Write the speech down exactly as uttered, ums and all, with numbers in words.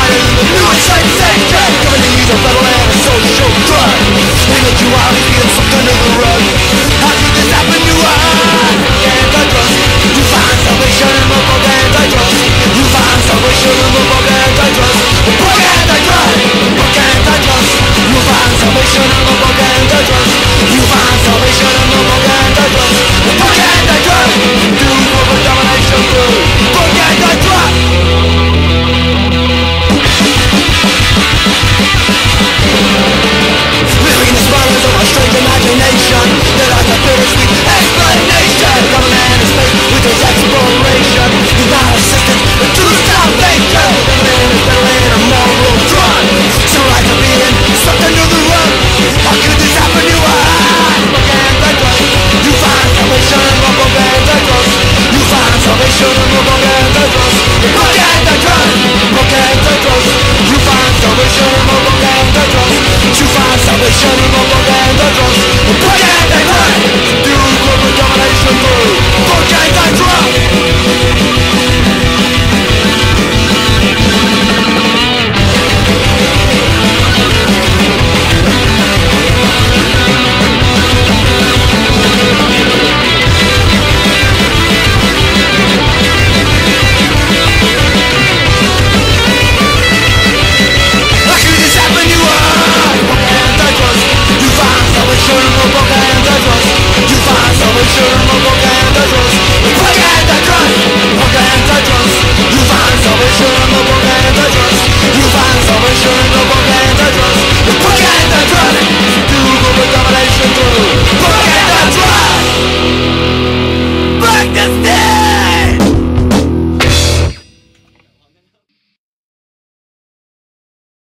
provided in the new insane sector, giving you the battle and a social drug. They make you out and feed them sucked under the rug.